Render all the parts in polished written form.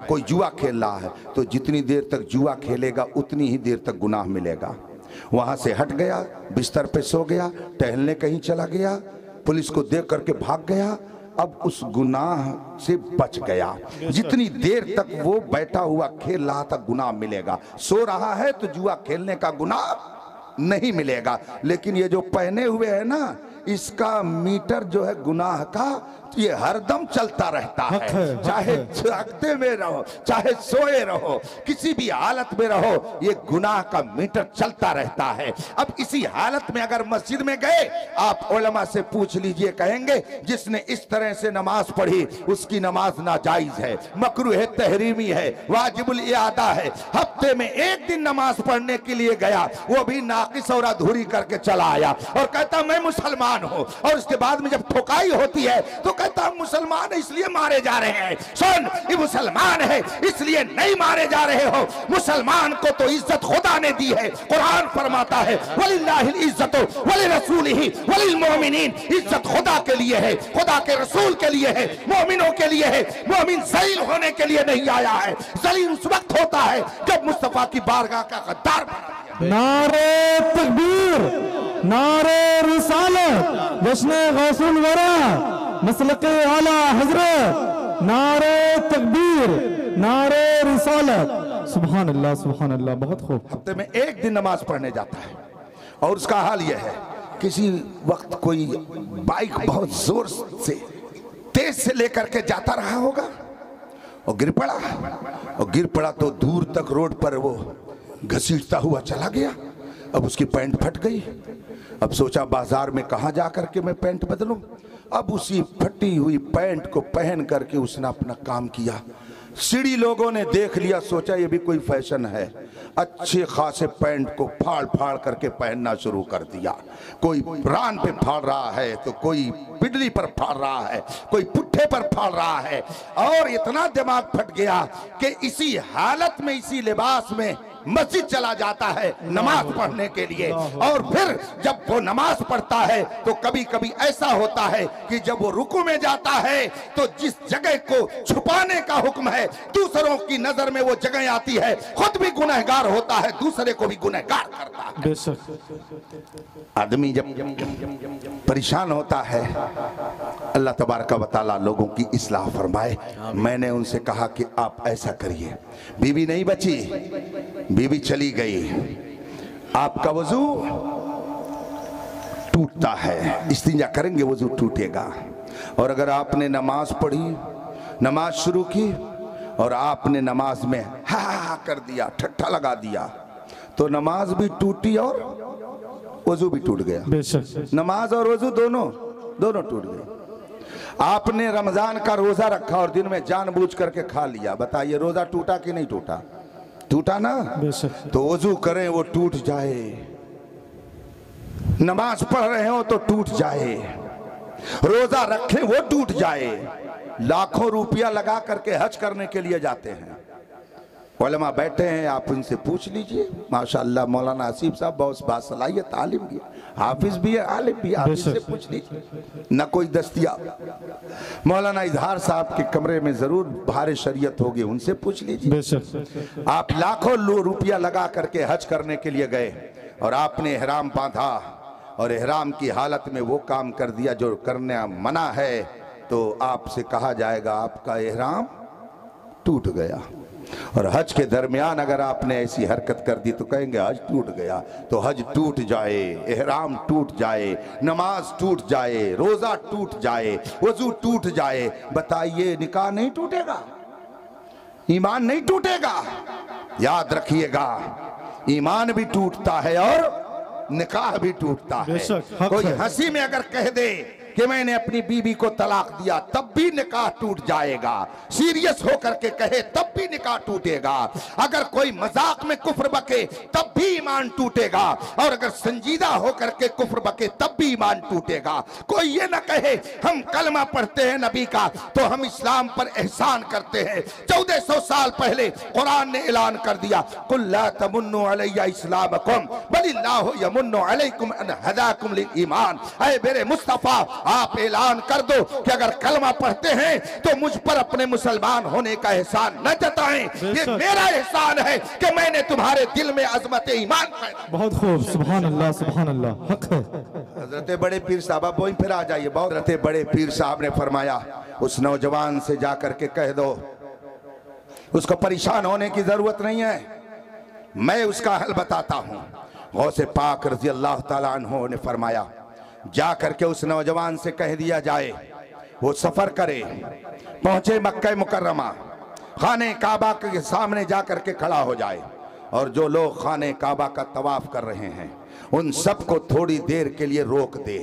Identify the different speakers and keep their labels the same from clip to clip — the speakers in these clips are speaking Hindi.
Speaker 1: कोई जुआ खेल रहा है तो जितनी देर तक जुआ खेलेगा उतनी ही देर तक गुनाह मिलेगा। वहां से हट गया, बिस्तर पे सो गया, टहलने कहीं चला गया, पुलिस को देख करके भाग गया, अब उस गुनाह से बच गया। जितनी देर तक वो बैठा हुआ खेल रहा था गुनाह मिलेगा। सो रहा है तो जुआ खेलने का गुनाह नहीं मिलेगा। लेकिन ये जो पहने हुए है ना, इसका मीटर जो है गुनाह का ये हरदम चलता रहता है। चाहे जागते में रहो, चाहे सोए रहो, किसी भी हालत में रहो, ये गुनाह का मीटर चलता रहता है। अब इसी हालत में अगर मस्जिद में गए, आप उलमा से पूछ लीजिए, कहेंगे जिसने इस तरह से नमाज पढ़ी उसकी नमाज नाजायज है, मकरूह है, तहरीमी है, वाजिबुल इआदा है। हफ्ते में एक दिन नमाज पढ़ने के लिए गया, वो भी नाकिस और अधूरी करके चला आया और कहता मैं मुसलमान हूं, और उसके बाद में जब ठोकाई होती है तो कहता मुसलमान है इसलिए मारे जा रहे हैं। सुन, ये मुसलमान है इसलिए नहीं मारे जा रहे हो, मुसलमान को तो इज्जत खुदा ने दी है। कुरान फरमाता है वलिल्लाहिल इज्जतु वलिरसूलिही वलिलमुमिनीन, इज्जत खुदा के लिए है, खुदा के रसूल के लिए है, मोमिनों के लिए है। मोमिन ज़लील होने के लिए नहीं आया है, ज़लील उस वक्त होता है जब मुस्तफा की बारगाह का गद्दार बना।
Speaker 2: नारे तकबीर, नारे रिसालत, जश्न गौसुल वरा, मसलके आला हजरत, नारे तकबीर, नारे रिसालत। सुभान अल्लाह, सुभान अल्लाह, बहुत खूब।
Speaker 1: हफ्ते में एक दिन नमाज पढ़ने जाता है और उसका हाल यह है, किसी वक्त कोई बाइक बहुत जोर से तेज से लेकर के जाता रहा होगा और गिर पड़ा, और गिर पड़ा तो दूर तक रोड पर वो घसीटता हुआ चला गया। अब उसकी पैंट फट गई। अब सोचा बाजार में कहाँ जा करके मैं पैंट बदलूं। अब उसी फटी हुई पैंट को पहन करके उसने अपना काम किया। सीढ़ी लोगों ने देख लिया, सोचा ये भी कोई फैशन है, अच्छे खासे पैंट को फाड़ फाड़ करके पहनना शुरू कर दिया। कोई रान पे फाड़ रहा है तो कोई पिडली पर फाड़ रहा है, कोई पुट्ठे पर फाड़ रहा है, और इतना दिमाग फट गया कि इसी हालत में, इसी लिबास में मस्जिद चला जाता है नमाज पढ़ने के लिए। और फिर जब वो नमाज पढ़ता है तो कभी कभी ऐसा होता है कि जब वो रुकू में जाता है तो जिस जगह को छुपाने का हुक्म है, दूसरों की नजर में वो जगह आती है, खुद भी गुनहगार होता है, दूसरे को भी गुनहगार करता है। आदमी जब परेशान होता है, अल्लाह तबारक व तआला लोगों की इस्लाह फरमाए। मैंने उनसे कहा कि आप ऐसा करिए, बीवी नहीं बची, बीवी चली गई, आपका वजू टूटता है, इस्तिंजा करेंगे वजू टूटेगा। और अगर आपने नमाज पढ़ी, नमाज शुरू की और आपने नमाज में हा हा कर दिया, ठट्ठा लगा दिया, तो नमाज भी टूटी और वजू भी टूट गया। नमाज और वजू दोनों टूट गए। आपने रमजान का रोजा रखा और दिन में जानबूझ करके खा लिया, बताइए रोजा टूटा कि नहीं टूटा? टूटा ना। तो वजू करें वो टूट जाए, नमाज पढ़ रहे हो तो टूट जाए, रोजा रखें वो टूट जाए। लाखों रुपया लगा करके हज करने के लिए जाते हैं, उलमा बैठे हैं, आप उनसे पूछ लीजिए। माशाअल्लाह मौलाना हसीब साहब बहुत बासलाहियत आलिम भी है, हाफिज भी है, आलिम भी है, आप इससे पूछ लीजिए। न कोई दस्तियाब मौलाना इजहार साहब के कमरे में जरूर भारी शरीयत होगी, उनसे पूछ लीजिए। आप लाखों रुपया लगा करके हज करने के लिए गए और आपने इहराम बांधा और इहराम की हालत में वो काम कर दिया जो करना मना है, तो आपसे कहा जाएगा आपका इहराम टूट गया। और हज के दरमियान अगर आपने ऐसी हरकत कर दी तो कहेंगे हज टूट गया। तो हज टूट जाए, इहराम टूट जाए, नमाज टूट जाए, रोजा टूट जाए, वजू टूट जाए, बताइए निकाह नहीं टूटेगा? ईमान नहीं टूटेगा? याद रखिएगा, ईमान भी टूटता है और निकाह भी टूटता है। कोई हंसी में अगर कह दे कि मैंने अपनी बीवी को तलाक दिया, तब भी निकाह टूट जाएगा। सीरियस होकर के कहे तब भी निकाह टूटेगा। अगर कोई मजाक में कुफ्र बके तब भी ईमान टूटेगा, और अगर संजीदा होकर के कुफ्र बके तब भी ईमान टूटेगा। कोई ये ना कहे हम कलमा पढ़ते हैं नबी का तो हम इस्लाम पर एहसान करते हैं। 1400 साल पहले कुरान ने ऐलान कर दिया, कुल ला तमुन्नु अलैया इस्लामकुम बलिल्लाहु यमुन्नु अलैकुम अन हदाकुम लिल ईमान। ऐ मेरे मुस्तफा, आप ऐलान कर दो कि अगर कलमा पढ़ते हैं तो मुझ पर अपने मुसलमान होने का एहसान न जताएं। ये मेरा एहसान है कि मैंने तुम्हारे दिल में अजमत ईमान पैदा।
Speaker 2: बहुत खूब, सुभान अल्लाह, सुभान अल्लाह, हक है।
Speaker 1: हजरत बड़े पीर साहब, आप वहीं फिर आ जाइए। हजरत बड़े पीर साहब ने फरमाया उस नौजवान से जाकर के कह दो उसको परेशान होने की जरूरत नहीं है, मैं उसका हल बताता हूं। गौसे पाक रज़ी अल्लाह ताला अन्हु ने फरमाया जा करके उस नौजवान से कह दिया जाए वो सफर करे, पहुंचे मक्का मुकर्रमा, खाने काबा के सामने जा करके खड़ा हो जाए और जो लोग खाने काबा का तवाफ कर रहे हैं उन सबको थोड़ी देर के लिए रोक दे।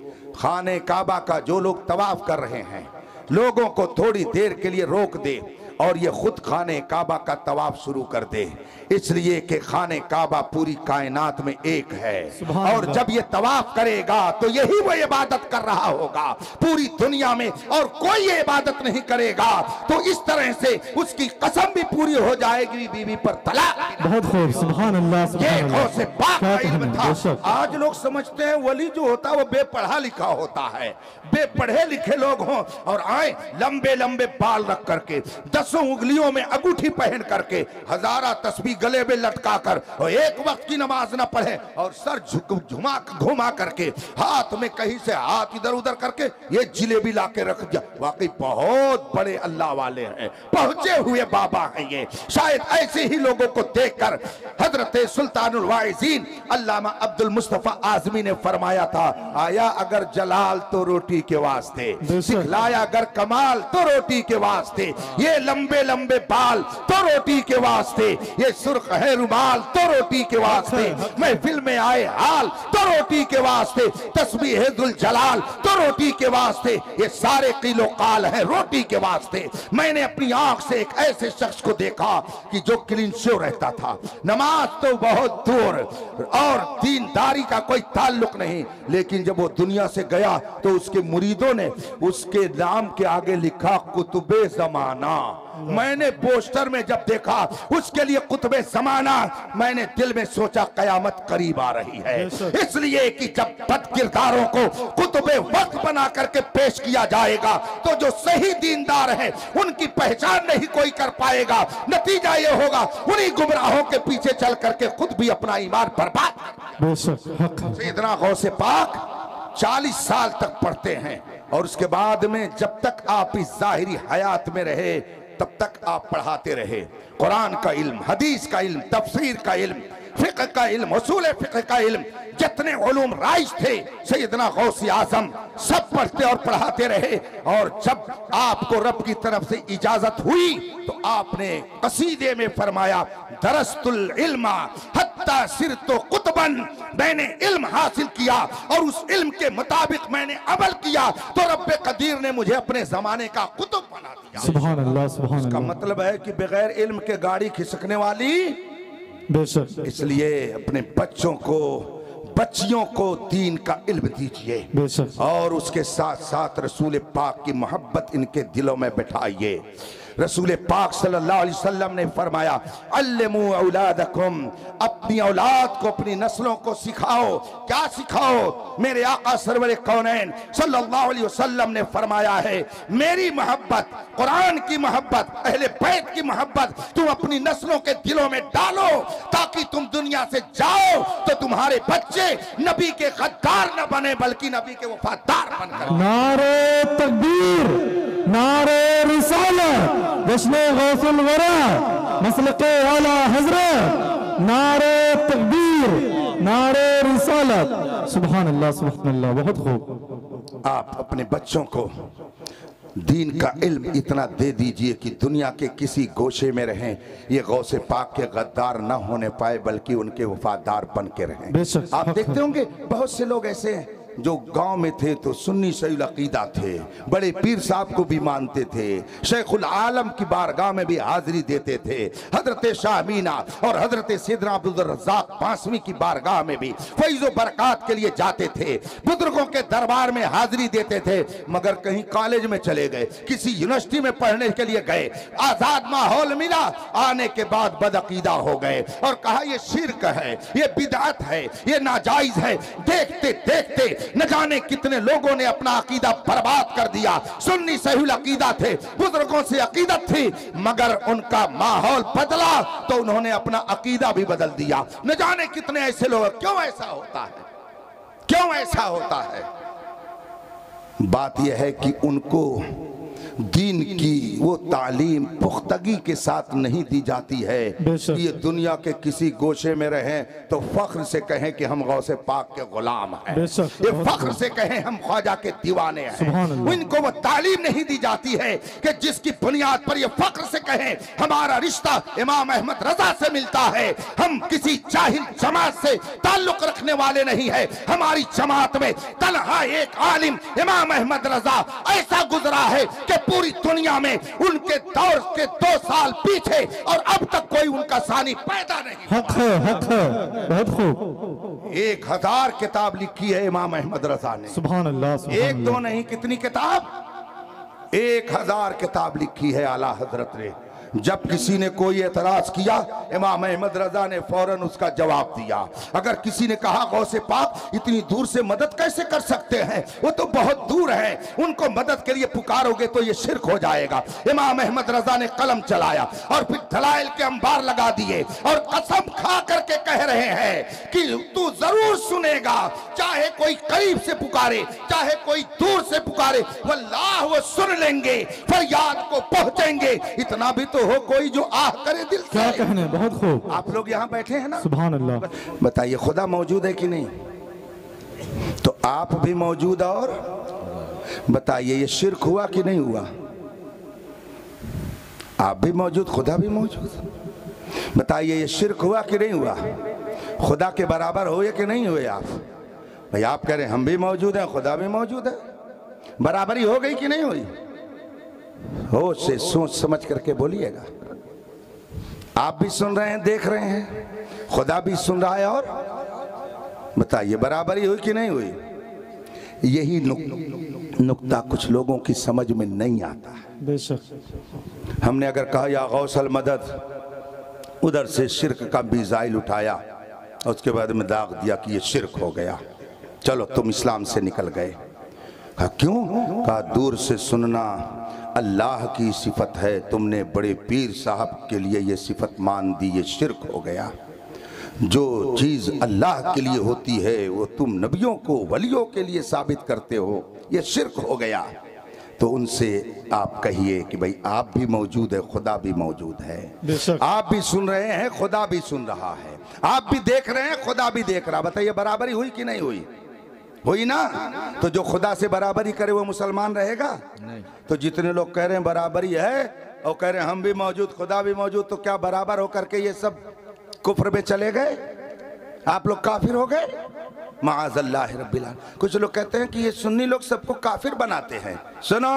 Speaker 1: खाने काबा का जो लोग तवाफ कर रहे हैं लोगों को थोड़ी देर के लिए रोक दे और ये खुद खाने काबा का तवाफ शुरू कर दे, इसलिए कि खाने काबा पूरी कायनात में एक है और जब ये तवाफ करेगा तो यही वो इबादत कर रहा होगा पूरी दुनिया में और कोई ये इबादत नहीं करेगा। तो इस तरह से उसकी कसम भी पूरी हो जाएगी, बीवी पर तलाक।
Speaker 2: बहुत खूब, सुभान अल्लाह, सुभान अल्लाह।
Speaker 1: से पाक का इल्म था। आज लोग समझते हैं वली जो होता है वो बेपढ़ा लिखा होता है। बेपढ़े लिखे लोग हों और आए लंबे लंबे बाल रख करके 10 उंगलियों में अंगूठी पहन करके हजारा तस्बीह गले में लटका कर और एक वक्त की नमाज न पढ़े और सर घुमा करके हाथ में कहीं से हाथ इधर उधर करके ये जिलेबी ला के रख दिया। वाकई बहुत बड़े अल्लाह वाले हैं, पहुंचे हुए बाबा हैं ये। शायद ऐसे ही लोगों को देखकर हजरत सुल्तानुल वाइजीन अल्लामा अब्दुल मुस्तफा आजमी ने फरमाया था आया अगर जलाल तो रोटी के वास्ते, सिखलाया अगर कमाल तो रोटी के वास्ते, ये लंबे लंबे बाल तो रोटी के वास्ते, ये सुर्ख है रुमाल तो रोटी के वास्ते, महफिल में आए हाल तो रोटी के वास्ते, तस्बीह है दुल जलाल तो रोटी के वास्ते, ये सारे किलो काल है रोटी के वास्ते। मैंने अपनी आंख से एक ऐसे शख्स को देखा कि जो क्लीन शो रहता था, नमाज तो बहुत दूर और दीनदारी का कोई ताल्लुक नहीं, लेकिन जब वो दुनिया से गया तो उसके मुरीदों ने उसके नाम के आगे लिखा कुतुबे जमाना। मैंने पोस्टर में जब देखा उसके लिए कुतुबे ज़माना, मैंने दिल में सोचा कयामत करीब आ रही है, इसलिए कि जब बद किरदारों को कुतुबे वक्त बना करके पेश किया जाएगा तो जो सही दीनदार है उनकी पहचान नहीं कोई कर पाएगा। नतीजा ये होगा उन्हीं गुमराहों के पीछे चल करके खुद भी अपना ईमान बर्बाद। सैयदना गौसे पाक 40 साल तक पढ़ते हैं और उसके बाद में जब तक आप इस जाहिरी हयात में रहे तब तक आप पढ़ाते रहे। कुरान का इल्म, हदीस का इल्म, तफसीर का इल्म, फिक्र का इल्म, उसूल फिक्र का इल्म, जितने उलूम राइज थे सैयदना गौसे आजम सब पढ़ते और पढ़ाते रहे। और जब आपको रब की तरफ से इजाजत हुई तो आपने कसीदे में फरमाया दरस्तुल इल्मा हत्ता सिरतो कुतबन, मैंने इल्म हासिल किया और उस इल्म के मुताबिक मैंने अमल किया तो रब्बे कदीर ने मुझे अपने जमाने का कुतुब बना दिया।
Speaker 2: सुभान अल्लाह, सुभान अल्लाह।
Speaker 1: इसका मतलब है कि बगैर इल्म के गाड़ी खिसकने वाली।
Speaker 2: बेशक।
Speaker 1: इसलिए अपने बच्चों को बच्चियों को दीन का इल्म दीजिए और उसके साथ साथ रसूल पाक की मोहब्बत इनके दिलों में बैठाइए। रसूल पाक सल्लल्लाहु अलैहि वसल्लम ने फरमाया अल्लिमू औलादकुम, अपनी औलाद को अपनी नस्लों को सिखाओ। क्या सिखाओ? मेरे आका सरवर कौनैन सल्लल्लाहु अलैहि वसल्लम ने फरमाया है मेरी मोहब्बत, कुरान की मोहब्बत, अहले बैत की मोहब्बत तुम अपनी नस्लों के दिलों में डालो ताकि तुम दुनिया से जाओ तो तुम्हारे बच्चे नबी के गद्दार न बने बल्कि नबी के वफादार बनकर।
Speaker 2: नारे तकबीर, नारे रिसालत, जश्न गौसुल वरा, मसलके आला हजरत, नारे तकबीर, नारे रिसालत। सुभान अल्लाह, सुभान अल्लाह। बहुत खूब।
Speaker 1: आप अपने बच्चों को दीन का इल्म इतना दे दीजिए कि दुनिया के किसी गोशे में रहें ये गौसे पाक के गद्दार न होने पाए बल्कि उनके वफादार बन के रहें। आप देखते होंगे बहुत से लोग ऐसे हैं जो गांव में थे तो सुन्नी सही अकीदा थे, बड़े पीर साहब को भी मानते थे, शेखुल आलम की बारगाह में भी हाजिरी देते थे, हजरत शाह मीना और हजरत सैयदना अब्दुल रज़्ज़ाक़ पांचवी की बारगाह में भी फैज़ो बरक़ात के लिए जाते थे, बुजुर्गों के दरबार में हाजिरी देते थे, मगर कहीं कॉलेज में चले गए, किसी यूनिवर्सिटी में पढ़ने के लिए गए, आजाद माहौल मिला, आने के बाद बदअकीदा हो गए और कहा ये शिर्क है, ये बिदअत है, ये नाजायज है। देखते देखते न जाने कितने लोगों ने अपना अकीदा बर्बाद कर दिया। सुन्नी सहीहुल अकीदा थे, बुजुर्गों से अकीदत थी, मगर उनका माहौल बदला तो उन्होंने अपना अकीदा भी बदल दिया। न जाने कितने ऐसे लोग। क्यों ऐसा होता है? क्यों ऐसा होता है? बात यह है कि उनको दीन की वो तालीम पुख्तगी के साथ नहीं दी जाती है। ये दुनिया के किसी गोशे में रहें तो फख्र से कहें कि हम गौसे पाक के गुलाम हैं, ये फख्र से कहें हम ख्वाजा के दीवाने हैं। इनको वो तालीम नहीं दी जाती है कि जिसकी बुनियाद पर ये फख्र से कहें हमारा रिश्ता इमाम अहमद रजा से मिलता है, हम किसी जाहिल जमात से ताल्लुक रखने वाले नहीं है। हमारी जमात में तन्हा एक आलिम इमाम अहमद रजा ऐसा गुजरा है कि पूरी दुनिया में उनके दौर के 2 साल पीछे और अब तक कोई उनका सानी पैदा नहीं।
Speaker 2: हक है, हक है, बहुत खूब।
Speaker 1: 1000 किताब लिखी है इमाम अहमद रजा ने।
Speaker 2: सुभान अल्लाह, सुभान
Speaker 1: एक दो नहीं, कितनी किताब? 1000 किताब लिखी है आला हजरत ने। जब किसी ने कोई एतराज किया इमाम अहमद रजा ने फौरन उसका जवाब दिया। अगर किसी ने कहा गौसे पाक इतनी दूर से मदद कैसे कर सकते हैं, वो तो बहुत दूर है, उनको मदद के लिए पुकारोगे तो ये शिरक हो जाएगा। इमाम अहमद रजा ने कलम चलाया और फिर दलाइल के अंबार लगा दिए और कसम खा करके कह रहे हैं कि तू जरूर सुनेगा, चाहे कोई करीब से पुकारे चाहे कोई दूर से पुकारे, वल्लाह वो सुन लेंगे, फरियाद को पहुंचेंगे। इतना भी तो हो कोई जो आह करे दिल से।
Speaker 2: क्या कहने, बहुत खूब।
Speaker 1: आप लोग यहाँ बैठे हैं ना,
Speaker 2: सुभान अल्लाह।
Speaker 1: बताइए खुदा मौजूद है कि नहीं? तो आप भी मौजूद, और बताइए ये शिरक हुआ कि नहीं हुआ? आप भी मौजूद, खुदा भी मौजूद। बताइए ये शिरक हुआ कि नहीं हुआ? खुदा के बराबर हुए कि नहीं हुए? आप भाई आप कह रहे हैं हम भी मौजूद हैं, खुदा भी मौजूद है, बराबरी हो गई कि नहीं हुई? होश से सोच समझ करके बोलिएगा। आप भी सुन रहे हैं, देख रहे हैं, खुदा भी सुन रहा है, और बताइए बराबरी हुई कि नहीं हुई? यही नुक्ता कुछ लोगों की समझ में नहीं आता है।
Speaker 2: बेशक
Speaker 1: हमने अगर कहा या गौसल मदद, उधर से शिरक का मिसाइल उठाया और उसके बाद में दाग दिया कि ये शिरक हो गया, चलो तुम इस्लाम से निकल गए। कहा क्यों? कहा दूर से सुनना अल्लाह की सिफत है, तुमने बड़े पीर साहब के लिए ये सिफत मान दी, ये शिरक हो गया। जो चीज़ अल्लाह के लिए होती है वो तुम नबियों को वलियों के लिए साबित करते हो, ये शिरक हो गया। तो उनसे आप कहिए कि भाई आप भी मौजूद है, खुदा भी मौजूद है, आप भी सुन रहे हैं, खुदा भी सुन रहा है, आप भी देख रहे हैं, खुदा भी देख रहा। बताइए बराबरी हुई कि नहीं हुई? हुई ना? तो जो खुदा से बराबरी करे वो मुसलमान रहेगा? नहीं। तो जितने लोग कह रहे हैं बराबरी है और कह रहे हैं हम भी मौजूद खुदा भी मौजूद, तो क्या बराबर होकर के ये सब कुफ्र में चले गए? आप लोग काफिर हो गए? माअज़ल्लाह रब्बिल आलमीन। कुछ लोग कहते हैं कि ये सुन्नी लोग सबको काफिर बनाते हैं। सुनो,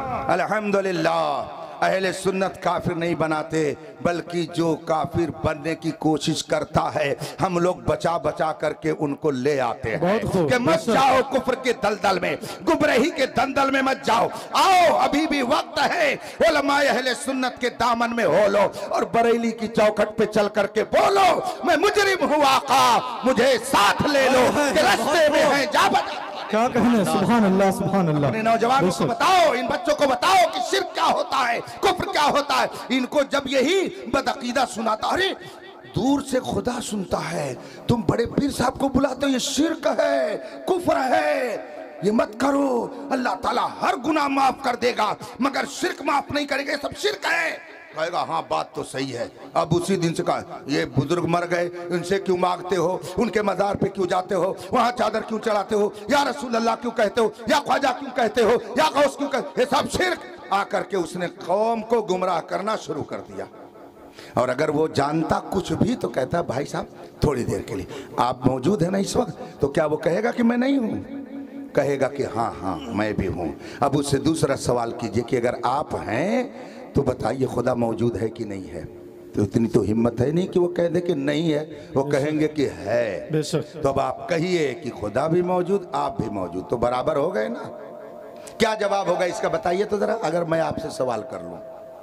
Speaker 1: अल्हम्दुलिल्लाह अहले सुन्नत काफिर नहीं बनाते, बल्कि जो काफिर बनने की कोशिश करता है हम लोग बचा बचा करके उनको ले आते हैं कि मत जाओ कुफ्र के दलदल में, गुमराही के दलदल में मत जाओ, आओ अभी भी वक्त है, उलमाए अहले सुन्नत के दामन में हो लो और बरेली की चौखट पे चल करके बोलो मैं मुजरिम हूँ आका, मुझे साथ ले लो कि रास्ते में है जा बचा।
Speaker 2: क्या कहने, सुभान अल्लाह, सुभान अल्लाह।
Speaker 1: अपने नौजवानों को बताओ, इन बच्चों को बताओ कि शिर्क क्या होता है, कुफ्र क्या होता है। इनको जब यही बदअकीदा सुनाता, अरे दूर से खुदा सुनता है, तुम बड़े पीर साहब को बुलाते हो, ये शिर्क है, कुफ्र है, ये मत करो, अल्लाह ताला हर गुनाह माफ कर देगा मगर शिर्क माफ नहीं करेगा, सब शिर्क है। कहेगा हाँ बात तो सही है। अब उसी दिन से कहा ये बुजुर्ग मर गए, इनसे क्यों मांगते हो, उनके मजार पे क्यों जाते हो, वहां चादर क्यों चढ़ाते हो, या रसूल अल्लाह क्यों कहते हो, या ख्वाजा क्यों कहते हो, या गौस क्यों कहते, ये सब शिर्क। आकर के उसने कौम को गुमराह करना शुरू कर दिया। और अगर वो जानता कुछ भी तो कहता भाई साहब थोड़ी देर के लिए आप मौजूद है ना इस वक्त, तो क्या वो कहेगा कि मैं नहीं हूँ? कहेगा कि हाँ हाँ मैं भी हूँ। अब उससे दूसरा सवाल कीजिए कि अगर आप हैं तो बताइए खुदा मौजूद है कि नहीं है? तो इतनी तो हिम्मत है नहीं कि वो कह दे कि नहीं है, वो कहेंगे कि है। तो अब आप कहिए कि खुदा भी मौजूद आप भी मौजूद, तो बराबर हो गए ना? क्या जवाब होगा इसका बताइए तो जरा, अगर मैं आपसे सवाल कर लूं।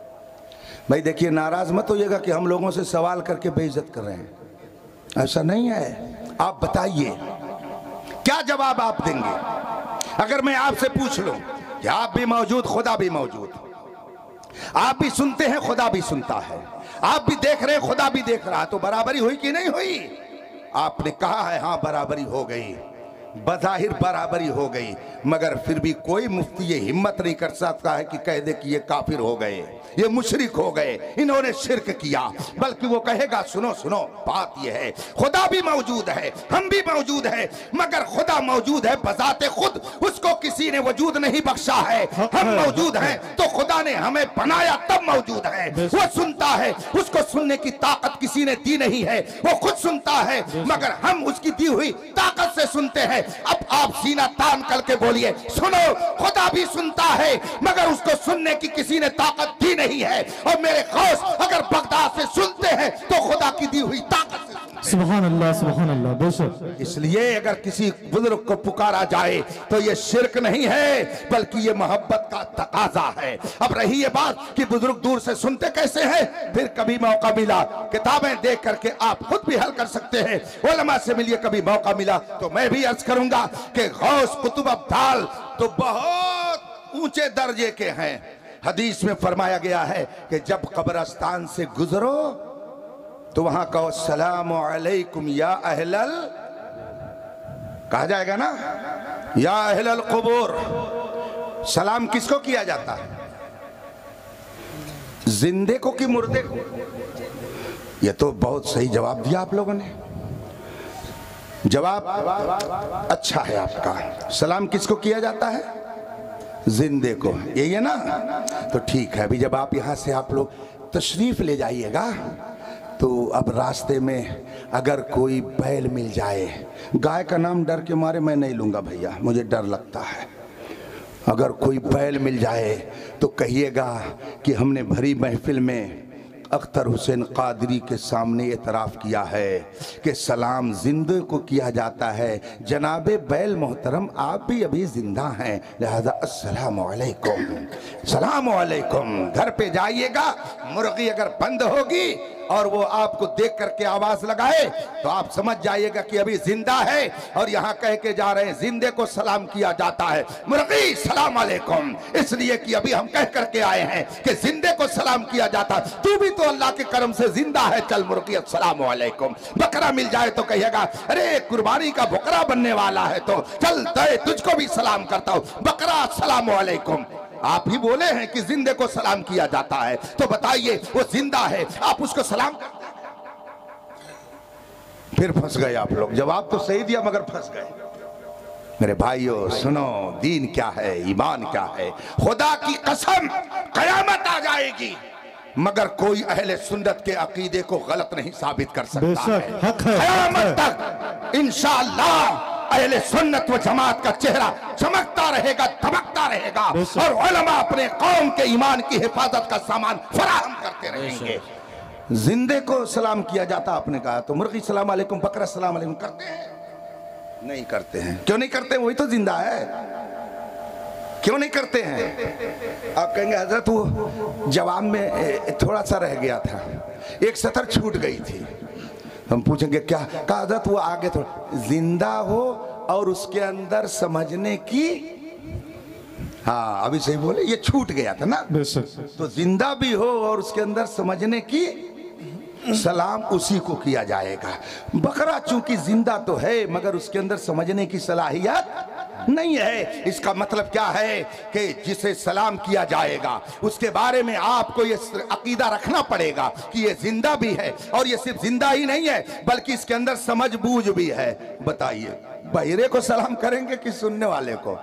Speaker 1: भाई देखिए नाराज मत होइएगा कि हम लोगों से सवाल करके बेइज्जत कर रहे हैं, ऐसा नहीं है। आप बताइए क्या जवाब आप देंगे? अगर मैं आपसे पूछ लूं कि आप भी मौजूद, खुदा भी मौजूद, आप भी सुनते हैं, खुदा भी सुनता है, आप भी देख रहे हैं, खुदा भी देख रहा है, तो बराबरी हुई कि नहीं हुई? आपने कहा है हाँ बराबरी हो गई, बज़ाहिर बराबरी हो गई, मगर फिर भी कोई मुफ्ती ये हिम्मत नहीं कर सकता है कि कह दे कि ये काफिर हो गए, ये मुशरिक हो गए, इन्होंने शिर्क किया। बल्कि वो कहेगा सुनो सुनो, बात ये है खुदा भी मौजूद है, हम भी मौजूद है, मगर खुदा मौजूद है बजाते खुद, उसको किसी ने वजूद नहीं बख्शा है। हम मौजूद हैं तो खुदा ने हमें बनाया तब मौजूद है। वो सुनता है, उसको सुनने की ताकत किसी ने दी नहीं है, वो खुद सुनता है, मगर हम उसकी दी हुई ताकत से सुनते हैं। अब आप सीना तान करके बोलिए, सुनो खुदा भी सुनता है, मगर उसको सुनने की किसी ने ताकत दी नहीं है। और मेरे गौस अगर बगदाद से सुनते हैं तो खुदा की दी हुई ताकत से।
Speaker 2: सुभान अल्लाह बेशक।
Speaker 1: इसलिए अगर किसी बुजुर्ग को पुकारा जाए तो ये शिर्क नहीं है, बल्कि ये मोहब्बत का तकाजा है। अब रही ये बात कि बुजुर्ग दूर से सुनते कैसे हैं, फिर कभी मौका मिला किताबें देख करके आप खुद भी हल कर सकते हैं, उलमा से मिलिए, कभी मौका मिला तो मैं भी अर्ज करूंगा कि गौस कुतुब अब्दाल तो बहुत ऊंचे दर्जे के हैं। हदीस में फरमाया गया है कि जब कब्रिस्तान से गुजरो तो वहां कहो सलाम अलैकुम या अहलल, कहा जाएगा ना, या अहलल कुबूर। सलाम किसको किया जाता है? जिंदे को कि मुर्दे को? ये तो बहुत सही जवाब दिया आप लोगों ने। जवाब अच्छा है आपका। सलाम किसको किया जाता है? जिंदे को, यही है ना? तो ठीक है। अभी जब आप यहां से आप लोग तशरीफ ले जाइएगा तो अब रास्ते में अगर कोई बैल मिल जाए, गाय का नाम डर के मारे मैं नहीं लूंगा भैया, मुझे डर लगता है। अगर कोई बैल मिल जाए तो कहिएगा कि हमने भरी महफिल में अख्तर हुसैन कादरी के सामने एतराफ़ किया है कि सलाम जिंदे को किया जाता है। जनाबे बैल मोहतरम, आप भी अभी जिंदा हैं, लिहाजा अस्सलाम वालेकुम, सलाम वालेकुम। घर पे जाइएगा, मुर्गी अगर बंद होगी और वो आपको देख करके आवाज लगाए तो आप समझ जाइएगा कि अभी जिंदा है। और यहाँ कह के जा रहे हैं जिंदे को सलाम किया जाता है, मुर्गी सलाम अलैकुम, इसलिए कि अभी हम कह करके आए हैं कि जिंदे को सलाम किया जाता है। तू भी तो अल्लाह के करम से जिंदा है, चल मुर्गी अस्सलाम अलैकुम। बकरा मिल जाए तो कहिएगा अरे कुर्बानी का बकरा बनने वाला है, तो चल तुझको भी सलाम करता हूँ, बकरा अस्सलाम अलैकुम। आप ही बोले हैं कि जिंदे को सलाम किया जाता है, तो बताइए वो जिंदा है, आप उसको सलाम करते हैं? फिर फंस गए आप लोग। जवाब तो सही दिया मगर फंस गए। मेरे भाइयों सुनो, दीन क्या है, ईमान क्या है। खुदा की कसम कयामत आ जाएगी मगर कोई अहले सुन्नत के अकीदे को गलत नहीं साबित कर सकता है। कयामत तक इंशाअल्लाह अहले सुन्नत व जमात का चेहरा चमकता रहेगा, धमकता रहेगा, और उलमा अपने कौम के ईमान की हिफाजत का सामान फराहम करते रहेंगे। जिंदे को सलाम किया जाता, आपने कहा, तो मुर्गी सलाम अलैकुम, बकरा सलाम अलैकुम करते हैं? नहीं करते हैं। क्यों नहीं करते? वही तो जिंदा है, क्यों नहीं करते हैं? आप कहेंगे हजरत वो जवाब में थोड़ा सा रह गया था, एक सतर छूट गई थी। हम पूछेंगे क्या? कहा हजरत वो आगे थोड़ा, जिंदा हो और उसके अंदर समझने की, हाँ अभी सही बोले, ये छूट गया था ना। तो जिंदा भी हो और उसके अंदर समझने की, सलाम उसी को किया जाएगा। बकरा चूंकि जिंदा तो है मगर उसके अंदर समझने की सलाहियत नहीं है। इसका मतलब क्या है कि जिसे सलाम किया जाएगा उसके बारे में आपको ये अकीदा रखना पड़ेगा कि ये जिंदा भी है, और ये सिर्फ जिंदा ही नहीं है बल्कि इसके अंदर समझ बूझ भी है। बताइए, बहिरे को सलाम करेंगे कि सुनने वाले को?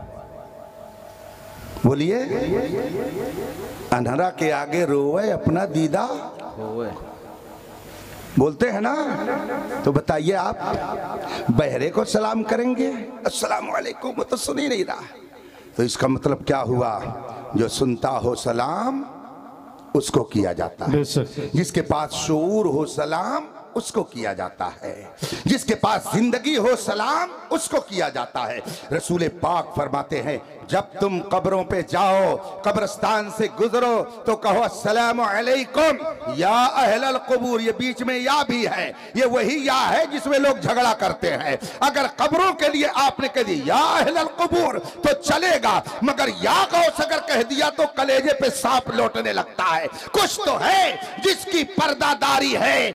Speaker 1: बोलिए। अंधरा के आगे रोवे अपना दीदा होवे, बोलते हैं ना। तो बताइए आप बहरे को सलाम करेंगे? अस्सलाम वालेकुम, वो तो सुन ही नहीं रहा। तो इसका मतलब क्या हुआ? जो सुनता हो सलाम उसको किया जाता है, जिसके पास शऊर हो सलाम उसको किया जाता है, जिसके पास जिंदगी हो सलाम उसको किया जाता है। रसूल पाक फरमाते हैं जब तुम कब्रों पे जाओ, कब्रिस्तान से गुजरो तो कहो अस्सलामु अलैकुम या अहलल कुबूर। ये बीच में या भी है, ये वही या है जिसमें लोग झगड़ा करते हैं। अगर कब्रों के लिए आपने कह दिया या अहलल कुबूर तो चलेगा, मगर या गौस अगर कह दिया तो कलेजे पे सांप लौटने लगता है। कुछ तो है जिसकी पर्दादारी है।